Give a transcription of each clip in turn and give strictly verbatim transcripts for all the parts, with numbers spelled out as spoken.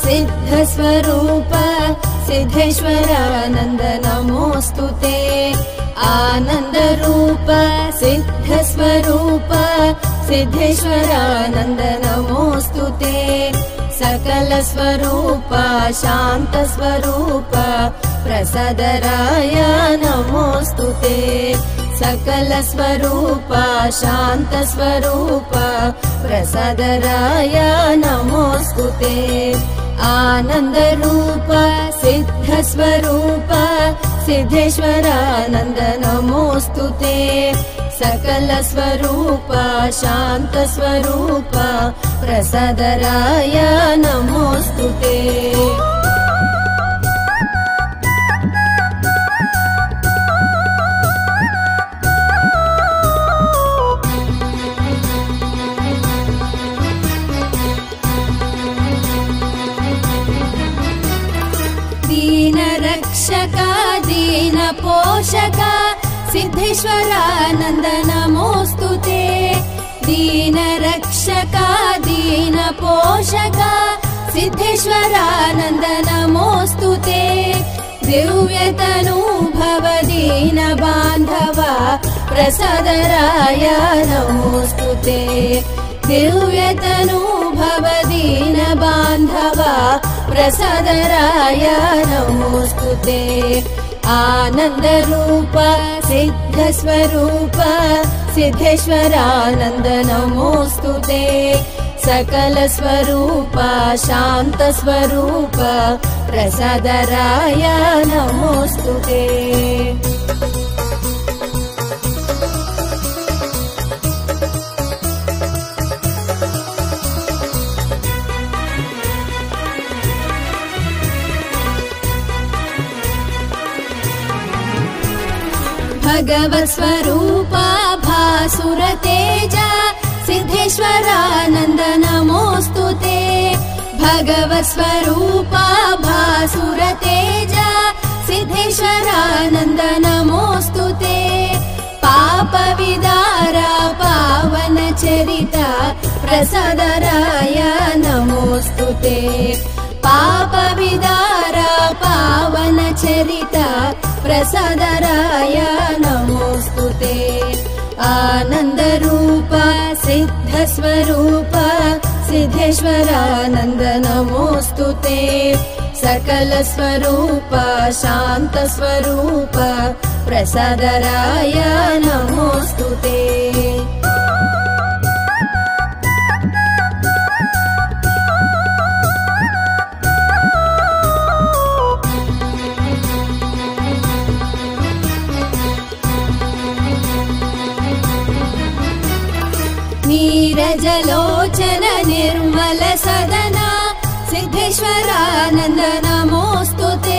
सिद्धस्वरूप सिद्धेश्वरानन्द नमोऽस्तु ते। आनन्दरूप सिद्धस्वरूप सिद्धेश्वरानन्द नमोऽस्तु ते। सकलस्वरूप शान्तस्वरूप प्रसादराय नमोऽस्तु ते। सकलस्वरूप शान्तस्वरूप प्रसादराय नमोऽस्तु ते। आनन्दरूप सिद्धस्वरूप सिद्धेश्वरानन्द नमोऽस्तु ते। सकलस्वरूप शान्तस्वरूप प्रसादराय नमोऽस्तु ते। दीनरक्षक दीनपोषक सिद्धेश्वरानन्द नमोऽस्तु ते। दीनरक्षक दीनपोषक सिद्धेश्वरानन्द नमोऽस्तु ते। दिव्यतनुभव दीनबान्धव प्रसादराय नमोऽस्तु ते। दिव्यतनुभव दीनबान्धव प्रसादराय नमोऽस्तु ते। आनन्दरूप सिद्धस्वरूप सिद्धेश्वरानन्द नमोऽस्तु ते। सकलस्वरूप शान्तस्वरूप प्रसादराय नमोऽस्तु ते। भगवत्स्वरूप भासुर तेज सिद्धेश्वरानन्द नमोऽस्तु ते। भगवत्स्वरूप भासुर तेज सिद्धेश्वरानन्द नमोऽस्तु ते। पापविदार पावन चरित प्रसादराय नमोऽस्तु ते। पापविदार पावन चरित प्रसादराय नमोऽस्तु ते। आनन्दरूप सिद्धस्वरूप सिद्धेश्वरानन्द नमोऽस्तु ते। सकलस्वरूप शान्तस्वरूप प्रसादराय नमोऽस्तु ते। नीरजलोचन निर्मल सदन सिद्धेश्वरानन्द नमोऽस्तु ते।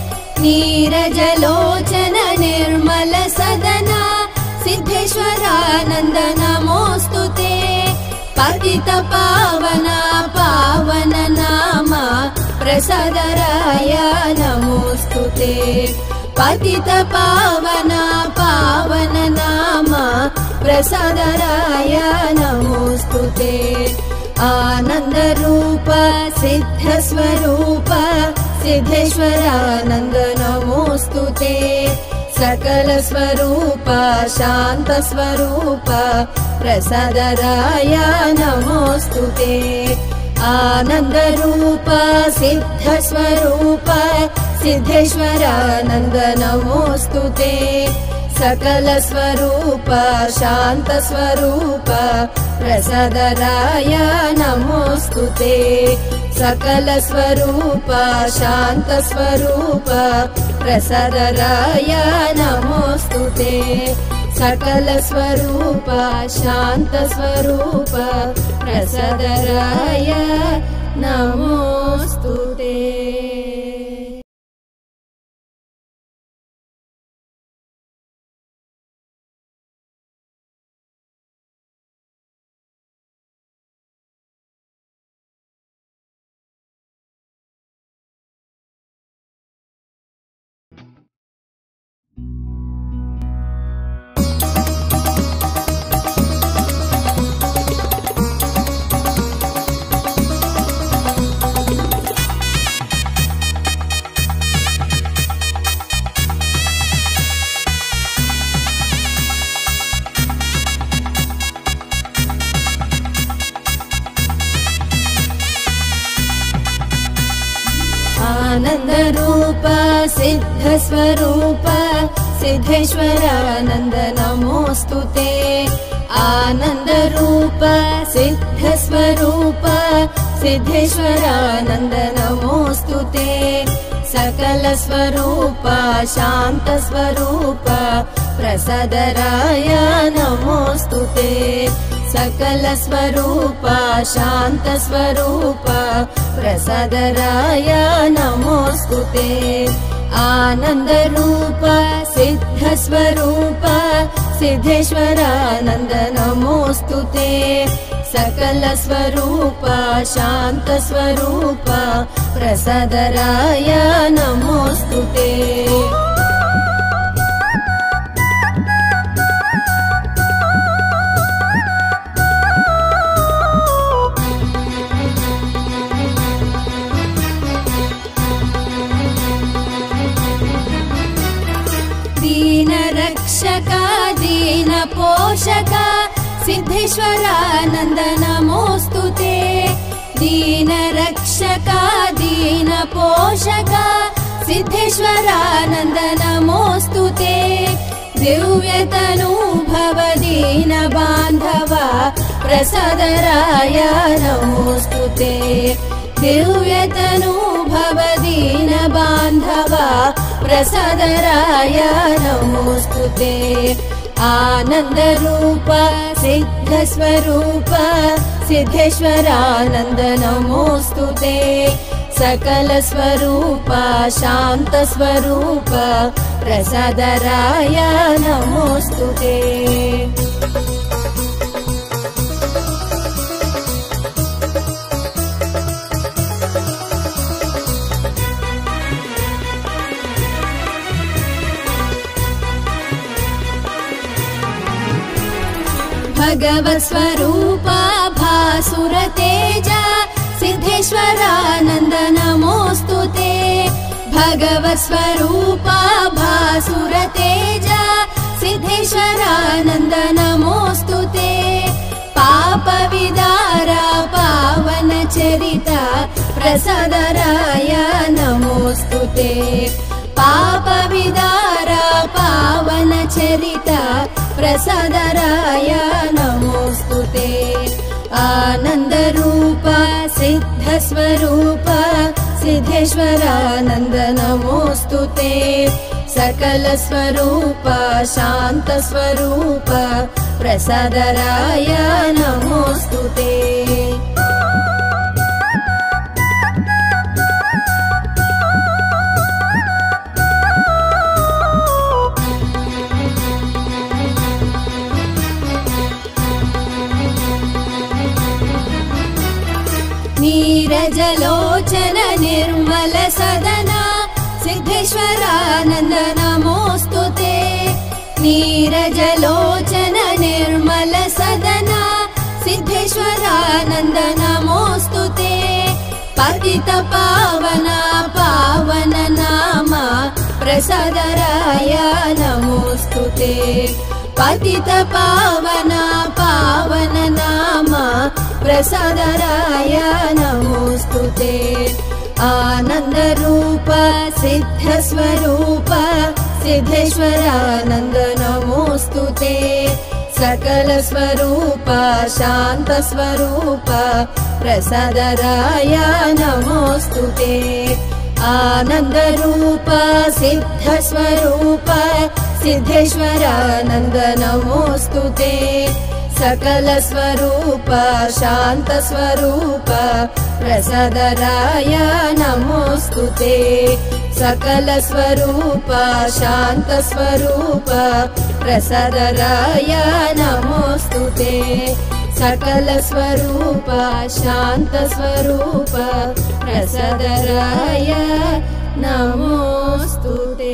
नीरजलोचन निर्मल सदन सिद्धेश्वरानन्द नमोऽस्तु ते। पतित पावन पावन नाम प्रसादराय नमोऽस्तु ते। पतित पावन पावन नाम प्रसादराय नमोऽस्तु ते। आनन्दरूप सिद्धस्वरूप सिद्धेश्वरानन्द नमोऽस्तु ते। सकलस्वरूप शान्तस्वरूप प्रसादराय नमोऽस्तु ते। आनन्दरूप सिद्धस्वरूप सिद्धेश्वरानन्द नमोऽस्तु ते। सकलस्वरूप शान्तस्वरूप प्रसादराय नमोऽस्तु ते। सकलस्वरूप शान्तस्वरूप प्रसादराय नमोऽस्तु ते। सकलस्वरूप शान्तस्वरूप प्रसादराय नमोऽस्तु ते। आनन्दरूप सिद्धस्वरूप सिद्धेश्वरानन्द नमोऽस्तु ते। आनन्दरूप सिद्धस्वरूप सिद्धेश्वरानन्द नमोऽस्तु ते। सकलस्वरूप शान्तस्वरूप प्रसादराय नमोऽस्तु ते। सकलस्वरूप शान्तस्वरूप प्रसादराय नमोऽस्तु ते। आनन्दरूप सिद्धस्वरूप सिद्धेश्वरानन्द नमोऽस्तु ते। सकलस्वरूप शान्तस्वरूप प्रसादराय नमोऽस्तु ते। दीनरक्षक दीनपोषक सिद्धेश्वरानन्द नमोऽस्तु ते। दीनरक्षक दीनपोषक सिद्धेश्वरानन्द नमोऽस्तु ते। दिव्यतनुभव दीनबान्धव प्रसादराय नमोऽस्तु ते। दिव्यतनुभव दीनबान्धव प्रसादराय नमोऽस्तु ते। आनन्दरूप सिद्धस्वरूप सिद्धेश्वरानन्द नमोऽस्तु ते। सकलस्वरूप शान्तस्वरूप प्रसादराय नमोऽस्तु ते। भगवत्स्वरूप भासुर तेज सिद्धेश्वरानन्द नमोऽस्तु ते। भगवत्स्वरूप भासुर तेज सिद्धेश्वरानन्द नमोऽस्तु ते। पापविदार पावन चरित प्रसादराय नमोऽस्तु ते। पापविदार पावन चरित प्रसादराय नमोऽस्तु ते। आनन्दरूप सिद्धस्वरूप सिद्धेश्वरानन्द नमोऽस्तु ते। सकलस्वरूप शान्तस्वरूप प्रसादराय नमोऽस्तु ते। नीरजलोचन निर्मल सदन सिद्धेश्वरानन्द नमोऽस्तु ते। नीरजलोचन निर्मल सदन सिद्धेश्वरानन्द नमोऽस्तु ते। पतित पावन पावन नाम प्रसादराय नमोऽस्तु ते। पतित पावन पावन नाम प्रसादराय नमोऽस्तु ते। आनन्दरूप सिद्धस्वरूप सिद्धेश्वरानन्द नमोऽस्तु ते। सकलस्वरूप शान्तस्वरूप प्रसादराय नमोऽस्तु ते। आनन्दरूप सिद्धस्वरूप सिद्धेश्वरानन्द नमोऽस्तु ते। सकलस्वरूप शान्तस्वरूप प्रसादराय नमोऽस्तु ते। सकलस्वरूप शान्तस्वरूप प्रसादराय नमोऽस्तु ते। सकलस्वरूप शान्तस्वरूप प्रसादराय नमोऽस्तु ते।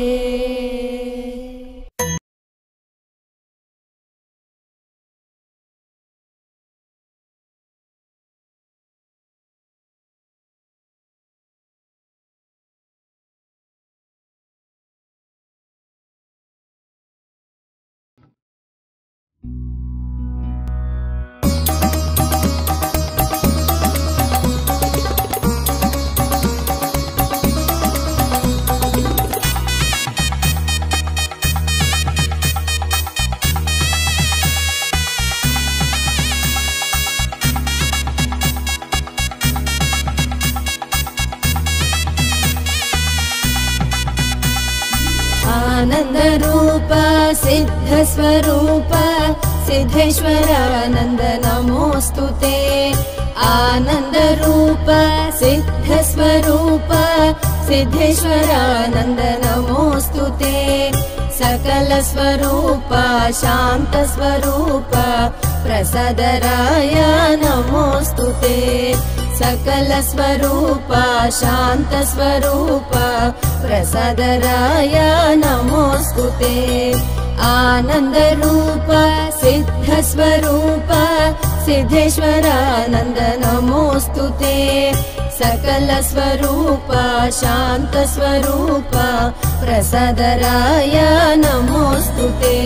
आनन्दरूप सिद्धस्वरूप सिद्धेश्वरानन्द नमोऽस्तु ते। आनन्दरूप सिद्धस्वरूप सिद्धेश्वरानन्द नमोऽस्तु ते। सकलस्वरूप शान्तस्वरूप प्रसादराय नमोऽस्तु ते। सकलस्वरूप शान्तस्वरूप प्रसादराय नमोऽस्तु ते। आनन्दरूप सिद्धस्वरूप सिद्धेश्वरानन्द नमोऽस्तु ते। सकलस्वरूप शान्तस्वरूप प्रसादराय नमोऽस्तु ते।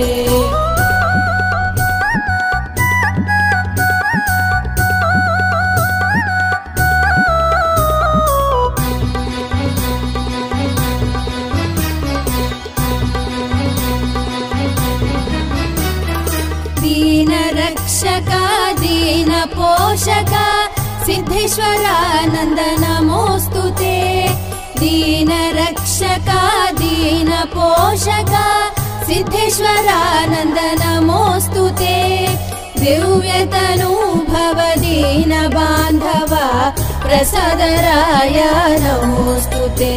दीनरक्षक दीनपोषक सिद्धेश्वरानन्द नमोऽस्तु ते। दीनरक्षक दीनपोषक सिद्धेश्वरानन्द नमोऽस्तु ते। दिव्यतनुभव दीनबान्धव प्रसादराय नमोऽस्तु ते।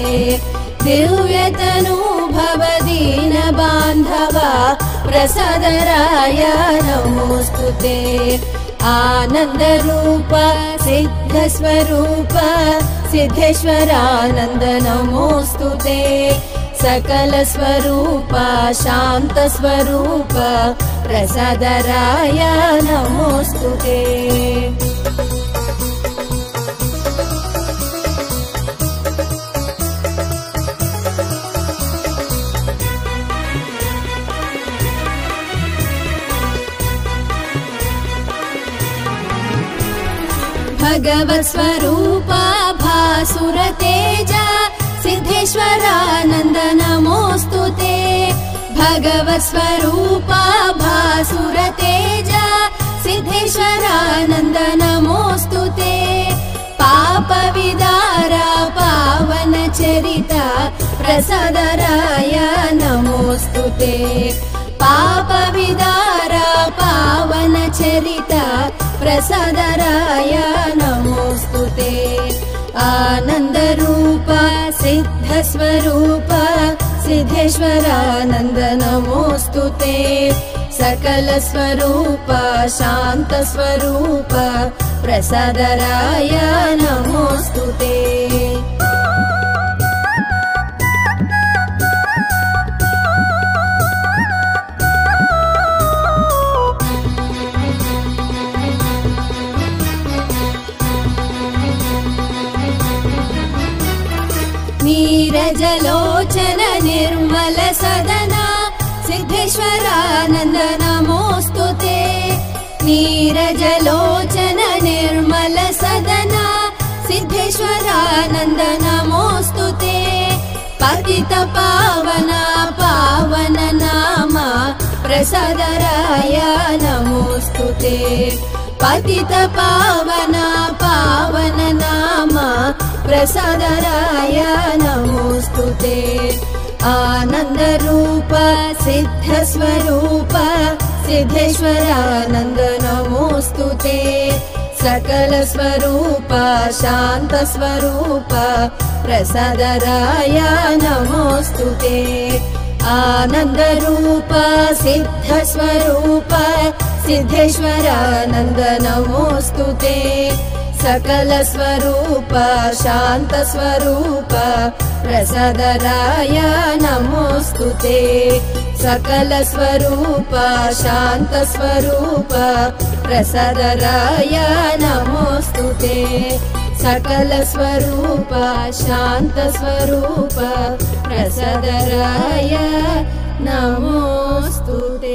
दिव्यतनुभव दीनबान्धव प्रसादराय नमोऽस्तु ते। आनन्दरूप सिद्धस्वरूप सिद्धेश्वरानन्द नमोऽस्तु ते। सकलस्वरूप शान्तस्वरूप प्रसादराय नमोऽस्तु ते। भगवत्स्वरूप भासुर तेज सिद्धेश्वरानन्द नमोऽस्तु ते। भगवत्स्वरूप भासुर तेज सिद्धेश्वरानन्द नमोऽस्तु ते। पापविदार पावन चरित प्रसादराय नमोऽस्तु ते। पापविदार पावन चरित प्रसादराय नमोऽस्तु ते। आनन्दरूप सिद्धस्वरूप सिद्धेश्वरानन्द नमोऽस्तु ते। सकलस्वरूप शान्तस्वरूप प्रसादराय नमोऽस्तु ते। नीरजलोचन निर्मल सदना सिद्धेश्वरानन्द नमोऽस्तु ते। नीरजलोचन निर्मल सदना सिद्धेश्वरानन्द नमोऽस्तु ते। पतित पावन पावन नाम प्रसादराय नमोऽस्तु ते। पतित पावन पावन नाम प्रसादराय नमोऽस्तु ते। आनन्दरूप सिद्धस्वरूप सिद्धेश्वरानन्द नमोऽस्तु ते। सकलस्वरूप शान्तस्वरूप प्रसादराय नमोऽस्तु ते। आनन्दरूप सिद्धस्वरूप सिद्धेश्वरानन्द नमोऽस्तु ते। सकलस्वरूप शान्तस्वरूप प्रसादराय नमोऽस्तु ते। सकलस्वरूप शान्तस्वरूप प्रसादराय नमोऽस्तु ते। सकलस्वरूप शान्तस्वरूप प्रसादराय नमोऽस्तु ते।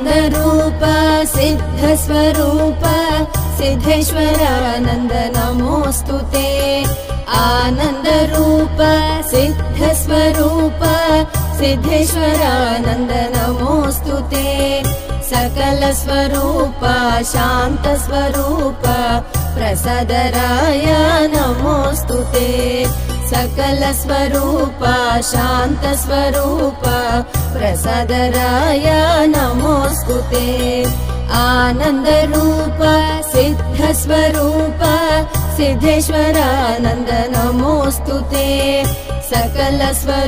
आनन्दरूप सिद्धस्वरूप सिद्धेश्वरानन्द नमोऽस्तु ते आनन्दरूप सिद्धस्वरूप सिद्धेश्वरानन्द नमोऽस्तु ते सकलस्वरूप शान्तस्वरूप प्रसादराय नमोऽस्तु ते सकलस्वरूप शान्तस्वरूप प्रसादराय नमोऽस्तु ते आनन्दरूप सिद्धस्वरूप सिद्धेश्वरानन्द नमोऽस्तु ते सकलस्वरूप